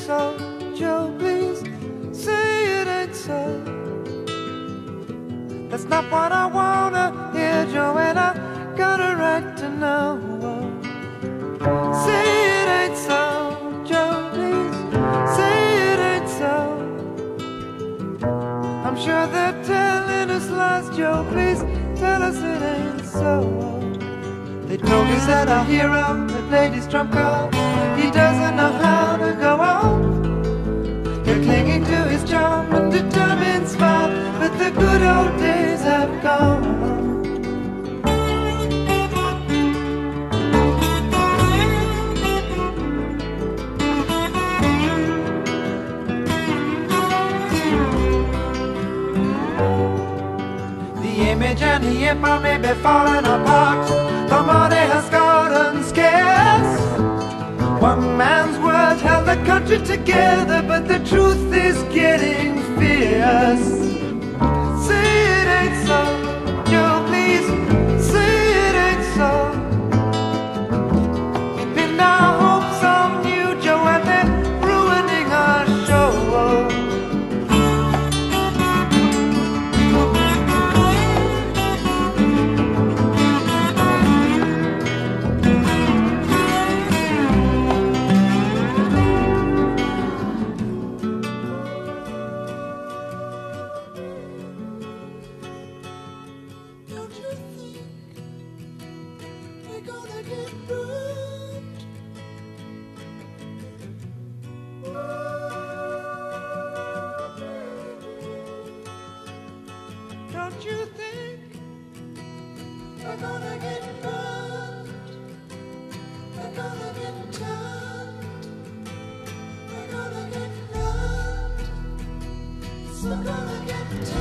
so, Joe, please say it ain't so. That's not what I wanna hear, Joe, and I got a right to know. Say it ain't so, Joe, please say it ain't so. I'm sure they're telling us lies, Joe, please tell us it ain't so. They told us that our hero, that lady's trump card, he doesn't know how to go on. They're clinging to his charm and determined smile, but the good old days have gone. The image and the empire may be falling apart, the money has gotten scarce. One man's word held the country together, but the truth is getting fierce. Say it ain't so, Joe, please say it ain't so. We pinned our hopes on you, Joe, and they're ruining our show. Don't you think we're gonna get burned? We're gonna get turned. We're gonna get learned. We're gonna get turned.